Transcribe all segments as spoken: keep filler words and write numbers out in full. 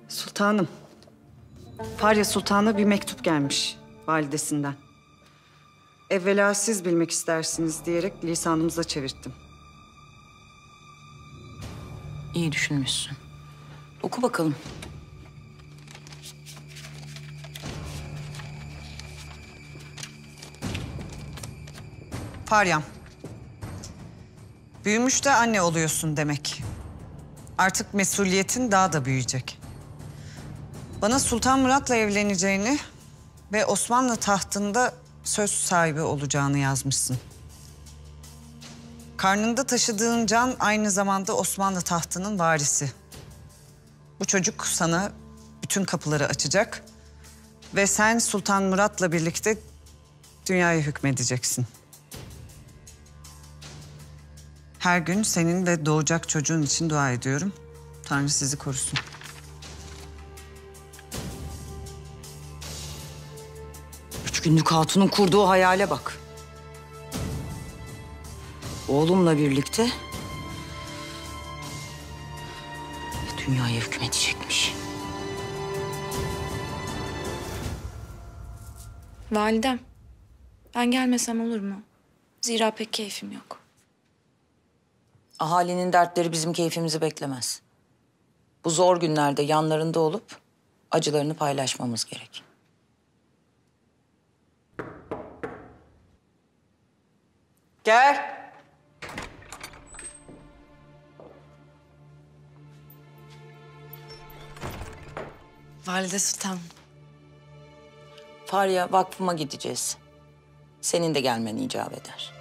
Sultanım, Farya Sultan'a bir mektup gelmiş validesinden. Evvela siz bilmek istersiniz diyerek lisanımıza çevirttim. İyi düşünmüşsün. Oku bakalım. Faryam, büyümüş de anne oluyorsun demek. Artık mesuliyetin daha da büyüyecek. Bana Sultan Murat'la evleneceğini ve Osmanlı tahtında söz sahibi olacağını yazmışsın. Karnında taşıdığın can aynı zamanda Osmanlı tahtının varisi. Bu çocuk sana bütün kapıları açacak ve sen Sultan Murat'la birlikte dünyaya hükmedeceksin. Her gün senin ve doğacak çocuğun için dua ediyorum. Tanrı sizi korusun. Üç günlük hatunun kurduğu hayale bak. Oğlumla birlikte dünyaya hükmedecekmiş. Validem, ben gelmesem olur mu? Zira pek keyfim yok. Ahalinin dertleri bizim keyfimizi beklemez. Bu zor günlerde yanlarında olup acılarını paylaşmamız gerek. Gel. Valide Sultan. Farya vakfıma gideceğiz. Senin de gelmen icap eder.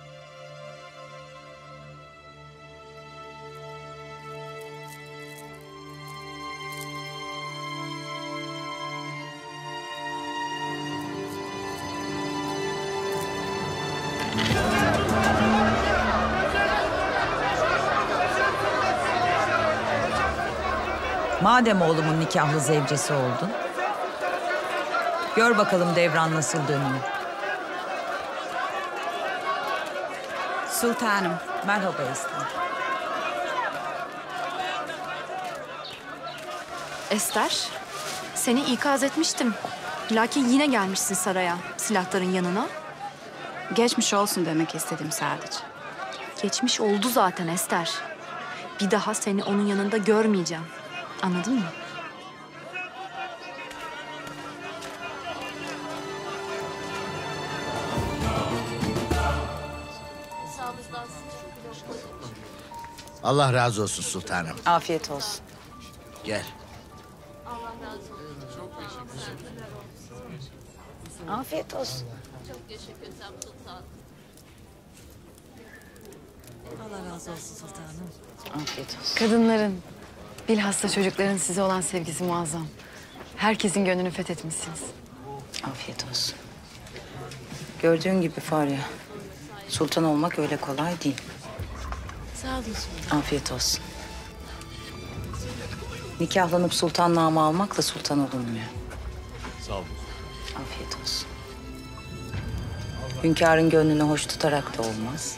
Madem oğlumun nikahlı zevcesi oldun, gör bakalım devran nasıl dönüyor. Sultanım, merhaba Ester. Ester, seni ikaz etmiştim. Lakin yine gelmişsin saraya, silahların yanına. Geçmiş olsun demek istedim sadece. Geçmiş oldu zaten Ester. Bir daha seni onun yanında görmeyeceğim. Anladın mı? Allah razı olsun sultanım. Afiyet olsun. Gel. Afiyet olsun. Allah razı olsun sultanım. Afiyet olsun. Kadınların, bilhassa çocukların size olan sevgisi muazzam. Herkesin gönlünü fethetmişsiniz. Afiyet olsun. Gördüğün gibi Farya, sultan olmak öyle kolay değil. Sağ olun sultan. Afiyet olsun. Nikahlanıp sultan namı almakla sultan olunmuyor. Sağ olun. Afiyet olsun. Hünkârın gönlünü hoş tutarak da olmaz.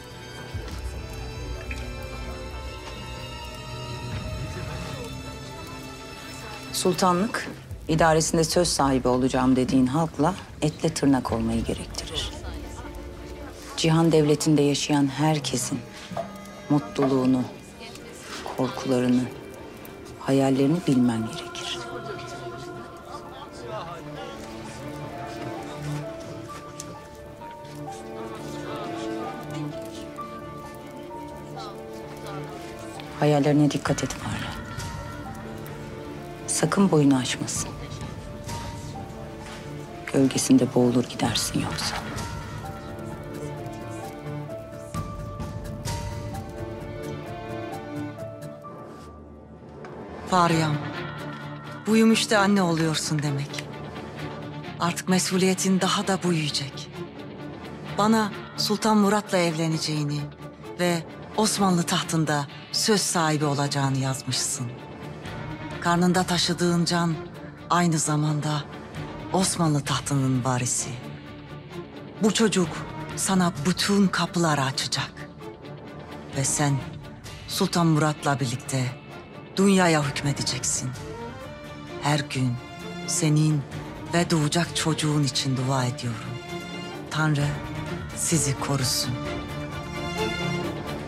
Sultanlık, idaresinde söz sahibi olacağım dediğin halkla etle tırnak olmayı gerektirir. Cihan devletinde yaşayan herkesin mutluluğunu, korkularını, hayallerini bilmen gerekir. Hayallerine dikkat et Farya. Sakın boyunu aşmasın. Gölgesinde boğulur gidersin yoksa. Faryam, büyümüş de anne oluyorsun demek. Artık mesuliyetin daha da büyüyecek. Bana Sultan Murat'la evleneceğini ve Osmanlı tahtında söz sahibi olacağını yazmışsın. Karnında taşıdığın can aynı zamanda Osmanlı tahtının varisi. Bu çocuk sana bütün kapıları açacak. Ve sen Sultan Murat'la birlikte dünyaya hükmedeceksin. her gün senin ve doğacak çocuğun için dua ediyorum. Tanrı sizi korusun.